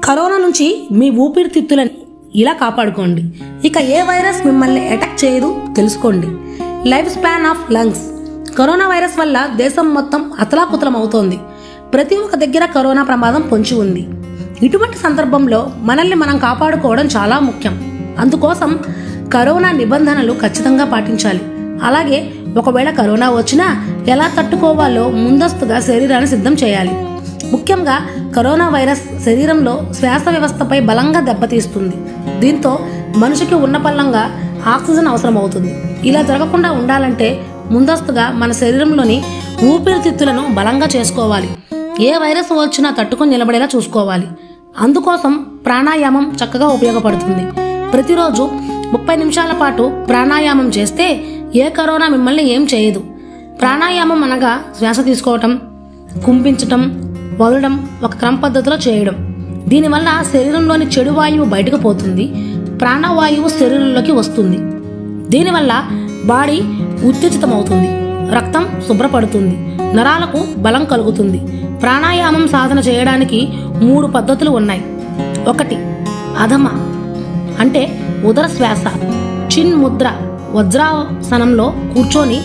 Corona నుంచి మీ ఊపిరితిత్తులని ఇలా కాపాడుకోండి. ఇక ఏ వైరస్ మిమ్మల్ని అటాక్ చేయదు తెలుసుకోండి. Life span of lungs. Corona virus వల్ల దేశం మొత్తం అతలాకుతలం అవుతోంది. ప్రతి ఒక్క దగ్గర కరోనా ప్రమాదం పొంచి ఉంది. ఇటువంటి సందర్భంలో మనల్ని మనం కాపాడుకోవడం చాలా ముఖ్యం. అందుకోసం కరోనా నిబంధనలు ఖచ్చితంగా పాటించాలి. అలాగే ఒకవేళ కరోనా వచ్చినా ఎలా తట్టుకోవాలో ముందస్తుగా శరీరాన్ని సిద్ధం చేయాలి. ముఖ్యంగా కరోనా వైరస్ శరీరంలో శ్వాస వ్యవస్థపై బలంగా దెబ్బతీస్తుంది. దీంతో మనిషికి ఉన్నపల్లంగా ఆక్సిజన్ అవసరం అవుతుంది. ఇలా జరగకుండా ఉండాలంటే ముందస్తుగా మన శరీరంలోని ఊపిరితిత్తులను బలంగా చేసుకోవాలి. ఏ వైరస్ వచ్చినా తట్టుకొని నిలబడేలా చూసుకోవాలి. అందుకోసం ప్రాణాయామం చక్కగా ఉపయోగపడుతుంది. ప్రతిరోజు 30 నిమిషాల పాటు ప్రాణాయామం చేస్తే ఏ కరోనా మిమ్మల్ని ఏం చేయదు. ప్రాణాయామం అనగా శ్వాస తీసుకోవటం, కుంపించటం, వదలడం ఒక క్రమ పద్ధతిలో చేయడం. దీనివల్ల శరీరంలోని చెడు వాయువు బయటకు పోతుంది, ప్రాణవాయువు శరీరంలోకి వస్తుంది. దీనివల్ల బాడీ ఉత్తేజితమవుతుంది, రక్తం శుభ్రపడుతుంది, నరాలకు బలం కలుగుతుంది. ప్రాణాయామం సాధన చేయడానికి 3 పద్ధతులు ఉన్నాయి. 1 అధమ అంటే ఉదర శ్వాస. చిన్ ముద్ర వజ్రాసనంలో కూర్చొని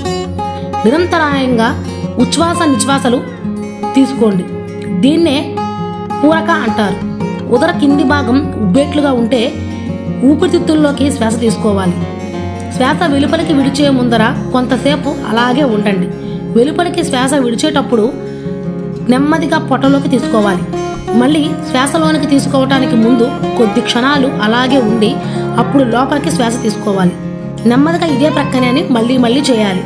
నిరంతరాయంగా ఉచ్ఛ్వాస నిశ్వాసలు తీసుకోండి. దీన్నే పూరక అంటారు. ఉదర కింది భాగం ఉబ్బేట్లుగా ఉంటే ఊపిరితిత్తుల్లోకి శ్వాస తీసుకోవాలి. శ్వాస వెలుపలికి విడిచే ముందర కొంతసేపు అలాగే ఉండండి. వెలుపలికి శ్వాస విడిచేటప్పుడు నెమ్మదిగా పొట్టలోకి తీసుకోవాలి. మళ్ళీ శ్వాసలోనికి తీసుకోవటానికి ముందు కొద్ది క్షణాలు అలాగే ఉండి అప్పుడు లోపలికి శ్వాస తీసుకోవాలి. నెమ్మదిగా ఇదే ప్రక్కనే మళ్ళీ చేయాలి.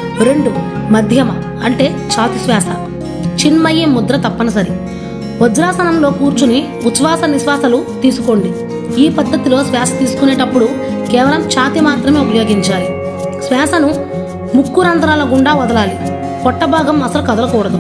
2 మధ్యమ అంటే ఛాతి శ్వాస. చిన్మయి ముద్ర తప్పనిసరి. వజ్రాసనంలో కూర్చుని ఉచ్ఛ్వాస నిశ్వాసలు తీసుకోండి. ఈ పద్ధతిలో శ్వాస తీసుకునేటప్పుడు కేవలం ఛాతి మాత్రమే ఉపయోగించాలి. శ్వాసను ముక్కు రంధ్రాల గుండా వదలాలి. పొట్ట భాగం అసలు కదలకూడదు.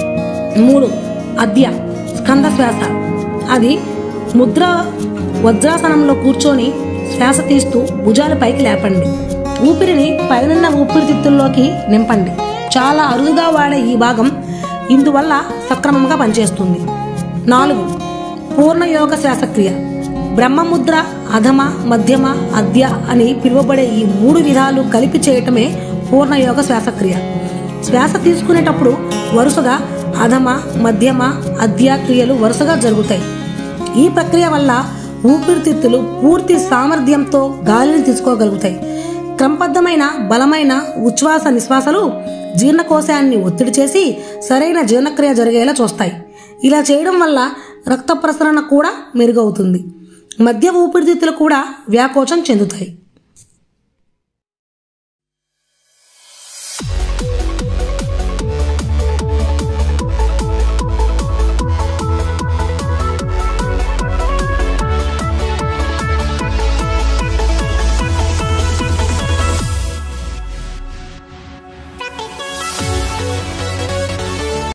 3 అద్య స్కంద శ్వాస. అది ముద్ర వజ్రాసనంలో కూర్చొని శ్వాస తీస్తూ భుజాల పైకి లేపండి. ఊపిరిని పైనున్న ఊపిరితిత్తుల్లోకి నింపండి. చాలా అరుదుగా వాడే ఈ భాగం ఇందువల్ల సక్రమంగా పనిచేస్తుంది. 4 పూర్ణయోగ శ్వాసక్రియ. బ్రహ్మముద్ర, అధమ, మధ్యమ, అద్య అని పిలువబడే ఈ 3 విధాలు కలిపి చేయటమే పూర్ణయోగ శ్వాసక్రియ. శ్వాస తీసుకునేటప్పుడు వరుసగా అధమ, మధ్యమ, అద్య క్రియలు వరుసగా జరుగుతాయి. ఈ ప్రక్రియ వల్ల ఊపిరితిత్తులు పూర్తి సామర్థ్యంతో గాలిని తీసుకోగలుగుతాయి. క్రమబద్ధమైన బలమైన ఉచ్ఛ్వాస నిశ్వాసలు జీర్ణకోశాన్ని ఒత్తిడి చేసి సరైన జీర్ణక్రియ జరిగేలా చూస్తాయి. ఇలా చేయడం వల్ల రక్త ప్రసరణ కూడా మెరుగవుతుంది. మధ్య ఊపిరితిత్తులు కూడా వ్యాకోచం చెందుతాయి.